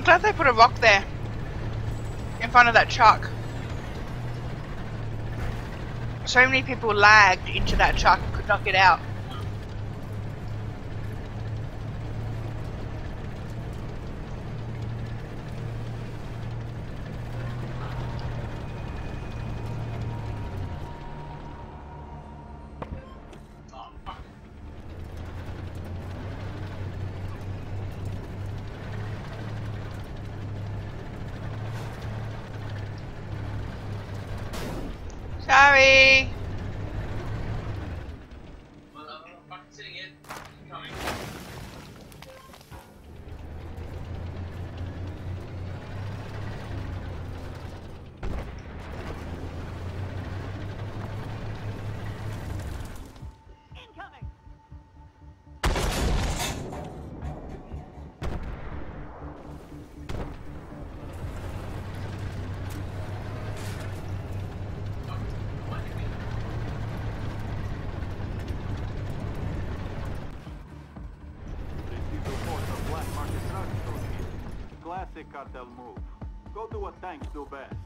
glad they put a rock there in front of that truck. So many people lagged into that truck and could not get out. Sorry. Well, I'm fucking sitting in. Coming. Incoming. Classic cartel move. Go do what tanks do best.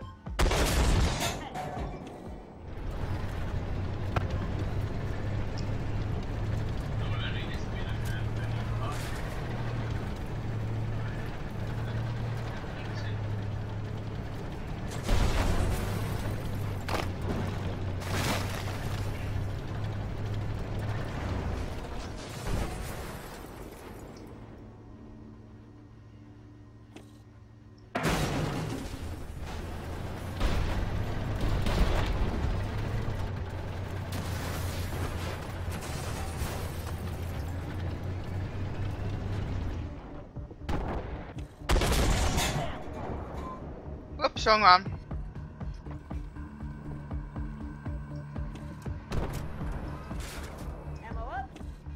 Whoops, wrong one. Ammo up.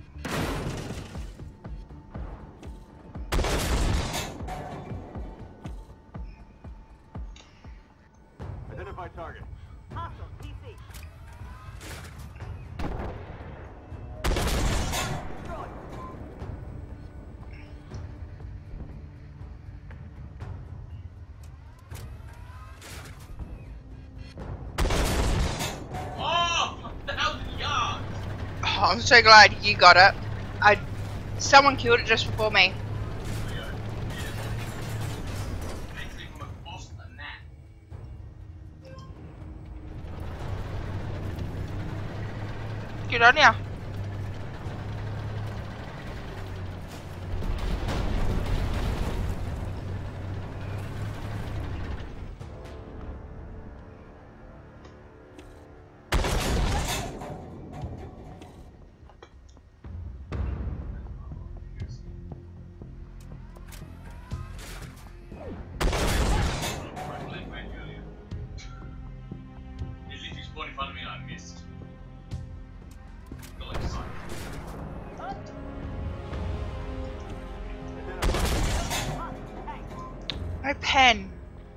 Identify target. Hostile PC. Destroyed. Oh! 1,000 yards! Oh, I'm so glad you got it. Someone killed it just before me. Actually, from a boss than that. Good on ya. It literally spawned in front of me and I missed. Got like sight. No pen.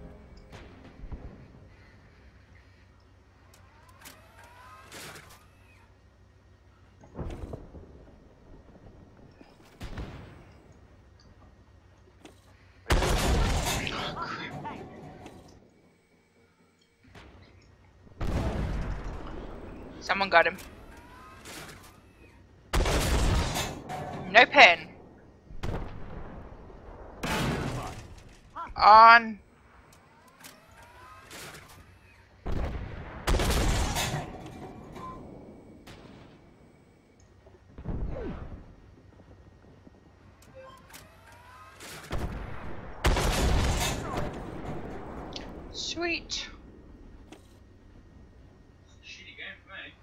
Someone got him. No pen. On. Sweet. Shitty game for me.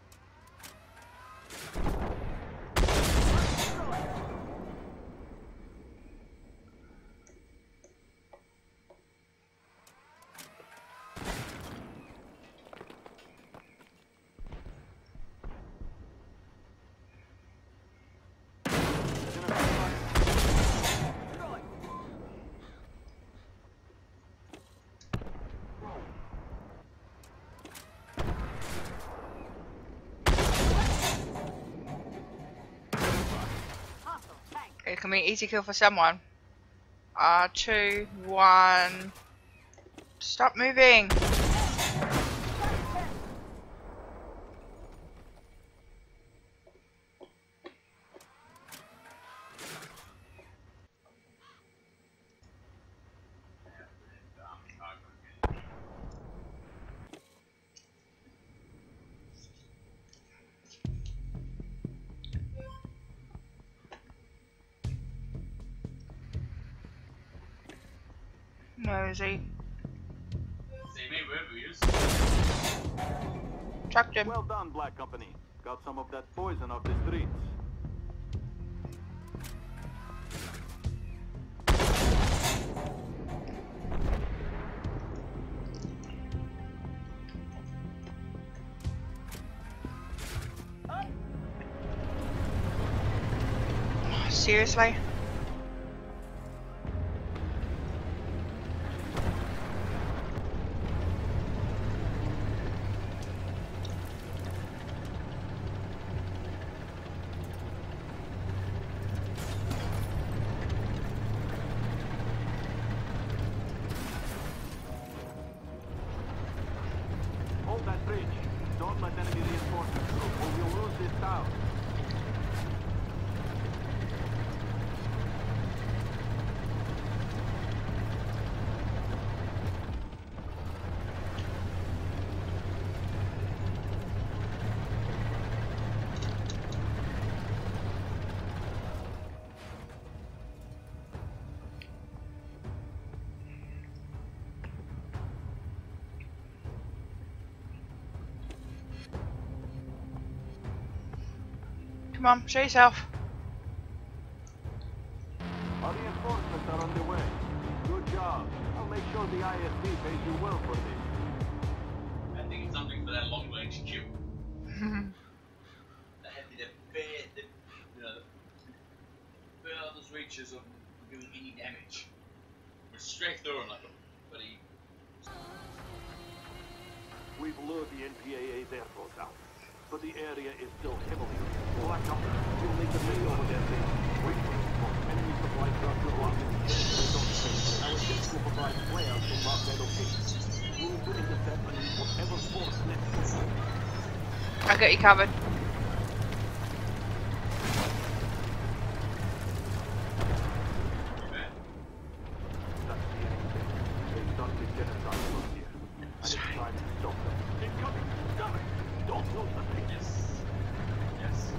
It can be an easy kill for someone. 2, 1. Stop moving. Nosy. See me, reviews. Tracked him. Well done, Black Company. Got some of that poison off the streets. Seriously? Hold that bridge. Don't let enemy reinforcements through, or we'll lose this town. Come on, show yourself. Our reinforcements are on the way. Good job. I'll make sure the ISP pays you well for this. I think it's something for that long range Q. That had the furthest reaches of doing any damage. We're straight through him like a bloody. We've lured the NPAA's air force out, but the area is still heavily Black Company. You'll need to take over their base. Wait for it. Enemy supply trucks are locked. Our ships will provide flares to mark their location. Move to intercept and use whatever force necessary. I got you covered. That's the enemy. They've done the genocide from here. And it's time to stop them. Incoming! Damn it! Don't lose the thing. Yes. Yes.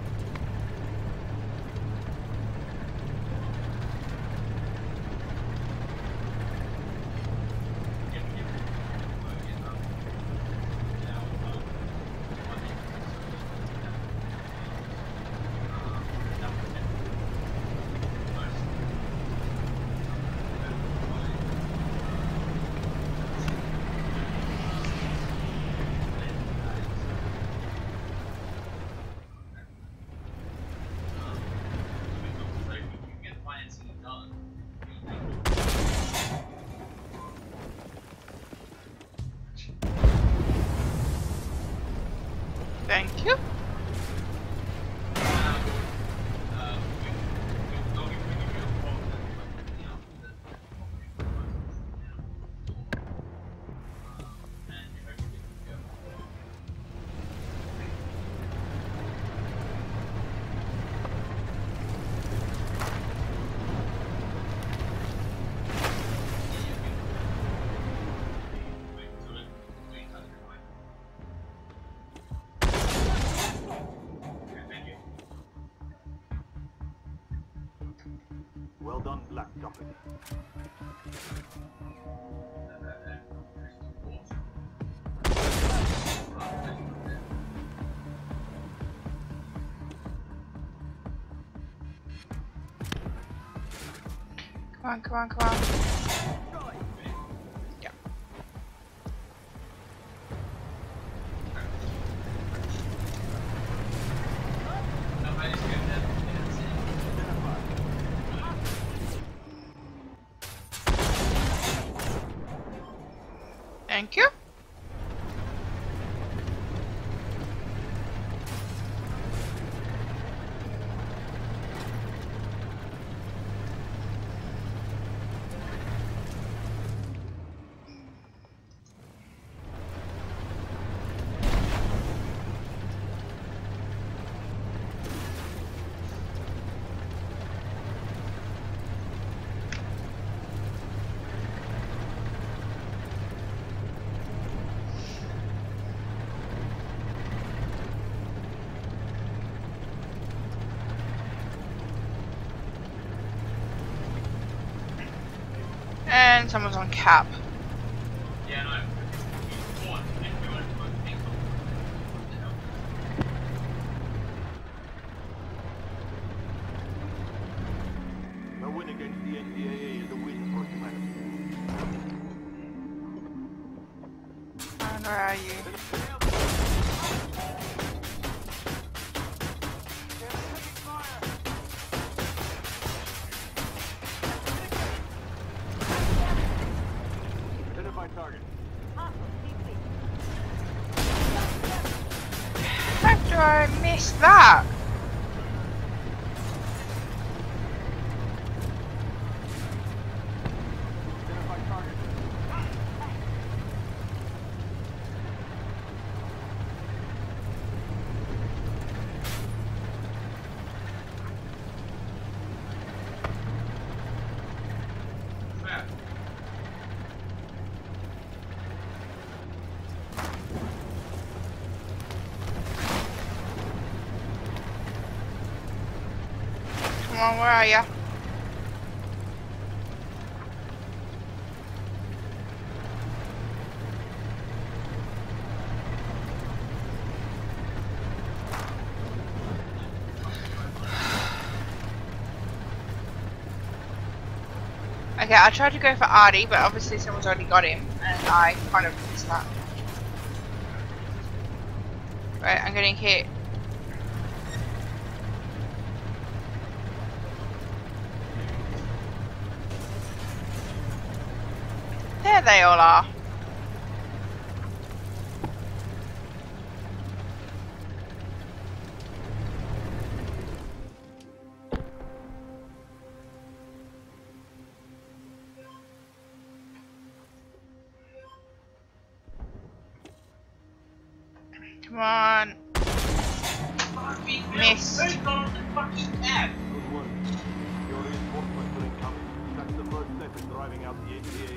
Thank you. Well done, Black Company. Come on, come on, come on. Yeah. Thank you. and someone's on cap. Yeah, no. One, everyone must be cool. What the hell? A win against the NPAA is a win for humanity. And where are you? Identify target. Hostile PC. How do I miss that? Identify target. Crap. Come on, where are you? Okay, I tried to go for Artie, but obviously someone's already got him, and I kind of missed that. Right, I'm getting hit. There they all are. Come on. Missed. Who's on the fucking cab? Good work. Your reinforcements are incoming. That's the first step in driving out the NPAA.